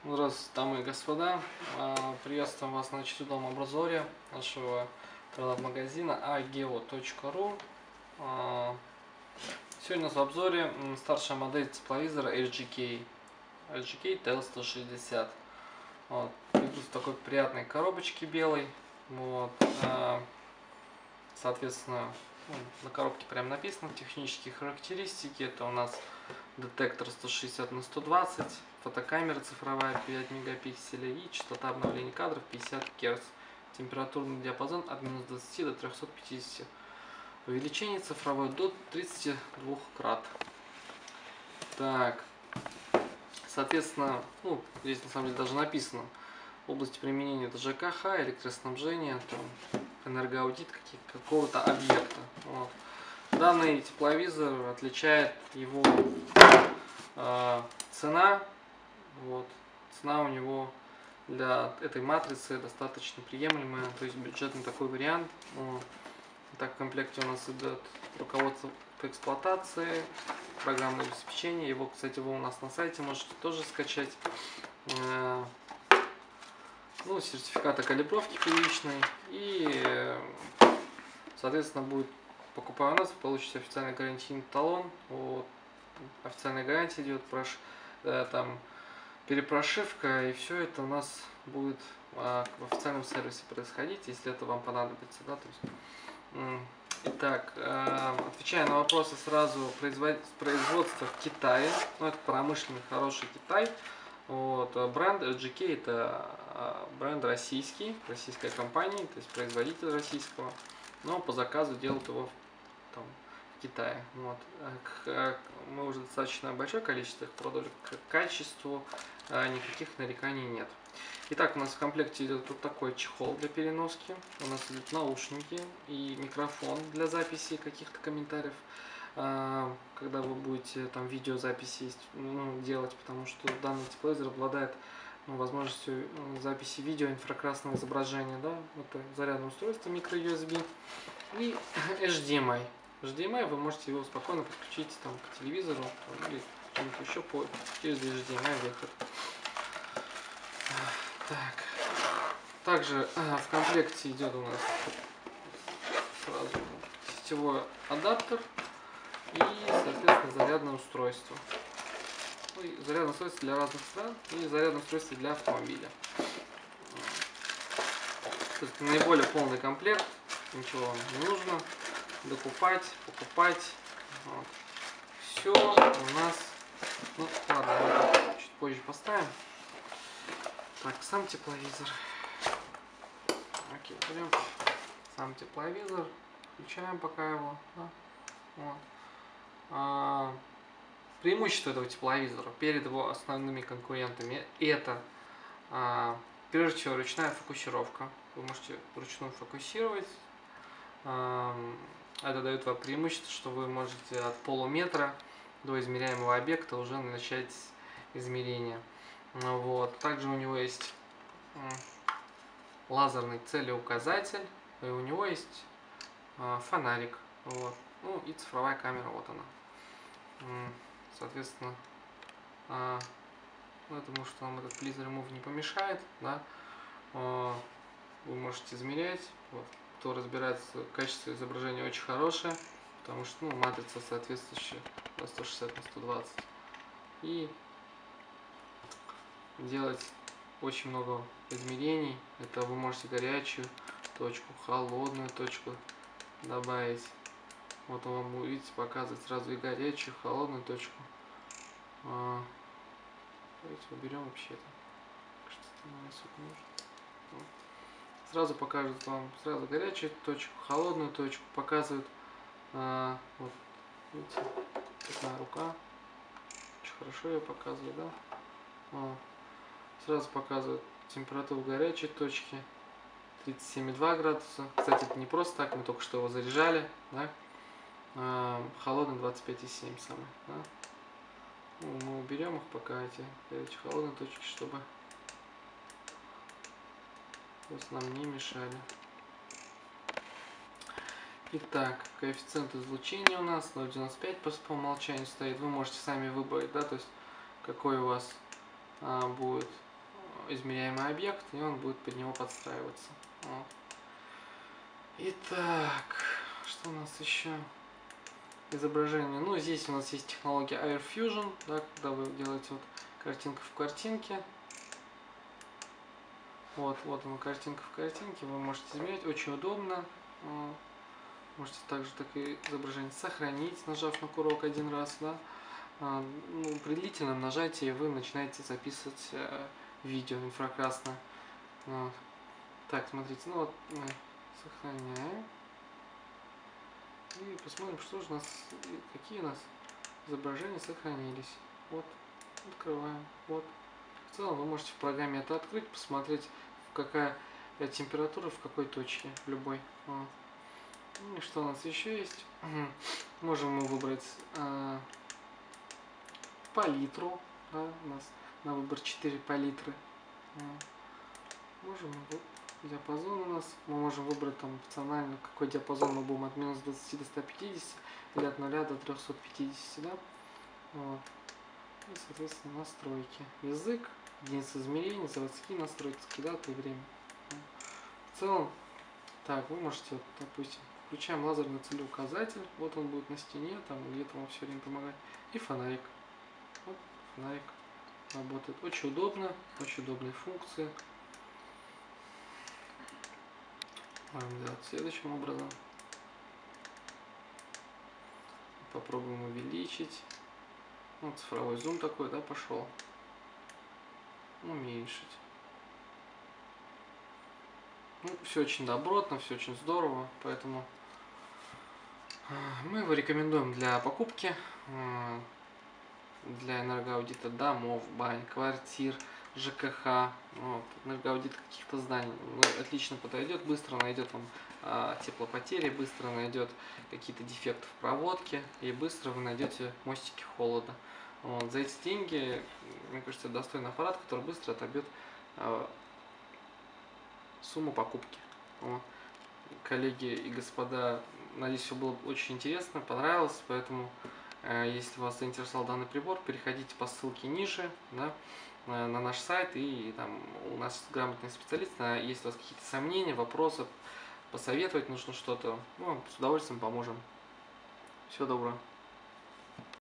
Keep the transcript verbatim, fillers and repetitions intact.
Здравствуйте, дамы и господа. Приветствуем вас на четвертом обзоре нашего интернет-магазина а гео точка ру. Сегодня у нас в обзоре старшая модель тепловизора эл джи кей эл джи кей ти эл сто шестьдесят. Вот. Идут в такой приятной коробочке белой. Вот. Соответственно, ну, на коробке прям написано технические характеристики. Это у нас детектор сто шестьдесят на сто двадцать, фотокамера цифровая пять мегапикселей и частота обновления кадров пятьдесят герц. Температурный диапазон от минус двадцати до трёхсот пятидесяти. Увеличение цифровое до тридцати двух крат. Так, соответственно, ну, здесь на самом деле даже написано область применения: это ЖКХ, электроснабжение, там, энергоаудит какого-то объекта. Вот. Данный тепловизор отличает его э, цена. Вот. Цена у него для этой матрицы достаточно приемлемая, то есть бюджетный такой вариант. Вот. Так, в комплекте у нас идет руководство по эксплуатации, программное обеспечение. Его, кстати, вы у нас на сайте можете тоже скачать. Э, ну, сертификат о калибровке первичной. И, соответственно, будет, покупая у нас, вы получите официальный гарантийный талон. Вот. Официальная гарантия идет, прош, э, там, перепрошивка, и все это у нас будет а, в официальном сервисе происходить, если это вам понадобится. Да? То есть, итак, э, отвечая на вопросы сразу, производство в Китае, ну, это промышленный хороший Китай. Вот, бренд эл джи кей это бренд российский, российская компания, то есть производитель российского, но по заказу делают его там в Китае. Вот. Мы уже достаточно большое количество их продали, к качеству никаких нареканий нет. Итак, у нас в комплекте идет вот такой чехол для переноски, у нас идут наушники и микрофон для записи каких-то комментариев, когда вы будете там видеозаписи ну, делать, потому что данный тепловизор обладает ну, возможностью записи видео инфракрасного изображения, да, это зарядное устройство микро ю эс би и эйч ди эм ай. эйч ди эм ай вы можете его спокойно подключить там, к телевизору там, или еще по, через эйч ди эм ай выход. Так. Также а, в комплекте идет у нас сразу сетевой адаптер и, соответственно, зарядное устройство. Ну, и зарядное устройство для разных стран и зарядное устройство для автомобиля. То есть наиболее полный комплект, ничего вам не нужно докупать, покупать. Вот. Все у нас, ну ладно, мы чуть позже поставим. Так, сам тепловизор. Окей, берем сам тепловизор, включаем пока его. Да? Вот. А, преимущество этого тепловизора перед его основными конкурентами это, а, прежде всего, ручная фокусировка. Вы можете вручную фокусировать. А, это дает вам преимущество, что вы можете от полуметра до измеряемого объекта уже начать измерение. Вот. Также у него есть лазерный целеуказатель, и у него есть а, фонарик. Вот. Ну и цифровая камера, вот она. Соответственно, а, я думаю, что вам этот Please Remove не помешает. Да? А, вы можете измерять. Вот. Кто разбирается в качестве изображения, очень хорошее, потому что ну, матрица соответствующая сто шестьдесят на сто двадцать. И делать очень много измерений. Это вы можете горячую точку, холодную точку добавить. Вот вам увидите, показывает сразу и горячую, и холодную точку. А, давайте уберем вообще-то. Вот. Сразу покажет вам сразу горячую точку, холодную точку, показывает. А, вот, видите, такая рука. Очень хорошо ее показывает, да? А, сразу показывает температуру горячей точки тридцать семь и два градуса. Кстати, это не просто так, мы только что его заряжали, да? А, холодный двадцать пять и семь самый, да? Ну, мы уберем их пока, эти горячие холодные точки, чтобы просто нам не мешали. Итак, коэффициент излучения у нас ноль целых девяносто пять по, по умолчанию стоит. Вы можете сами выбрать, да, то есть какой у вас а, будет измеряемый объект, и он будет под него подстраиваться. Вот. Итак, что у нас еще? Изображение. Ну, здесь у нас есть технология Air Fusion, да, когда вы делаете вот картинка в картинке. Вот, вот она, картинка в картинке, вы можете измерять, очень удобно. Можете также так и изображение сохранить, нажав на курок один раз, да. Ну, при длительном нажатии вы начинаете записывать видео инфракрасное. Вот. Так, смотрите, ну вот мы сохраняем. И посмотрим, что же у нас, какие у нас изображения сохранились. Вот, открываем. Вот. В целом вы можете в программе это открыть, посмотреть, какая температура в какой точке, в любой. Вот. И что у нас еще есть? Можем мы выбрать э, палитру. Да, у нас на выбор четыре палитры. Можем диапазон у нас. Мы можем выбрать там опционально, какой диапазон мы будем от минус двадцати до ста пятидесяти или от нуля до трёхсот пятидесяти. Да? Вот. И, соответственно, настройки. Язык, единицы измерения, заводские настройки, даты и время. В целом, так, вы можете, вот, допустим, включаем лазерный целеуказатель, вот он будет на стене, там где-то вам все время помогает, и фонарик. Вот фонарик работает. Очень удобно, очень удобные функции. Можем делать следующим образом. Попробуем увеличить. Ну, цифровой зум такой, да, пошел. Уменьшить. Ну, все очень добротно, все очень здорово, поэтому мы его рекомендуем для покупки, для энергоаудита домов, бань, квартир, ЖКХ, вот, энергоаудит каких-то зданий. Отлично подойдет, быстро найдет вам а, теплопотери, быстро найдет какие-то дефекты в проводке, и быстро вы найдете мостики холода. Вот, за эти деньги, мне кажется, это достойный аппарат, который быстро отобьет а, сумму покупки. Вот. Коллеги и господа, надеюсь, все было очень интересно, понравилось, поэтому э, если вас заинтересовал данный прибор, переходите по ссылке ниже, да, на, на наш сайт, и там у нас грамотный специалист, а если у вас какие-то сомнения, вопросы, посоветовать нужно что-то, ну, с удовольствием поможем. Всего доброго.